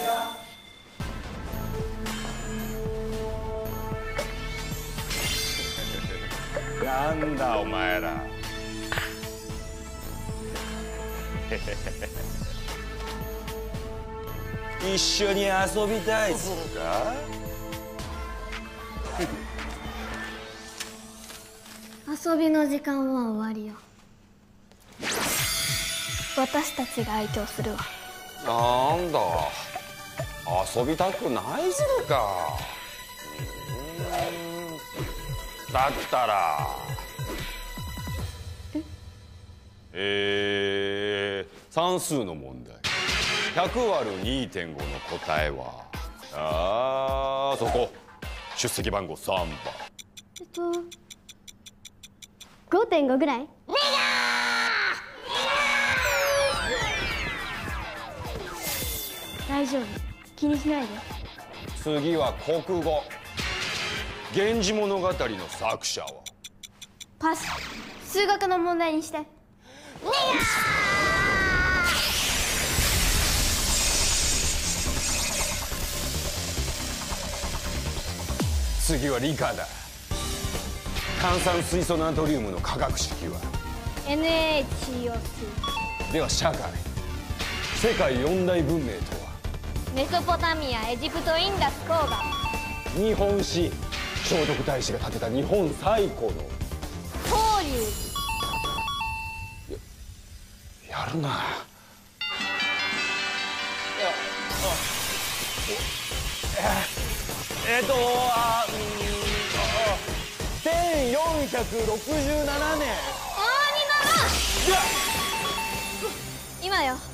なんだお前ら。一緒に遊びたいっつうか。 遊びの時間は終わりよ。私たちが相手をするわ。 なんだ遊びたくないぜか。だったら算数の問題。100割る 2.5 の答えはそこ出席番号3番。 5.5 ぐらい。大丈夫、気にしないで。 次は国語。源氏物語の作者は。 パス。数学の問題にして。 次は理科だ。炭酸水素ナトリウムの化学式は。 NaCO2。 では社会。世界四大文明とは。 メソポタミア、エジプト、インダス、黄河。 日本史。聖徳太子が建てた日本最古の法隆寺。やるな。1467年。 今よ。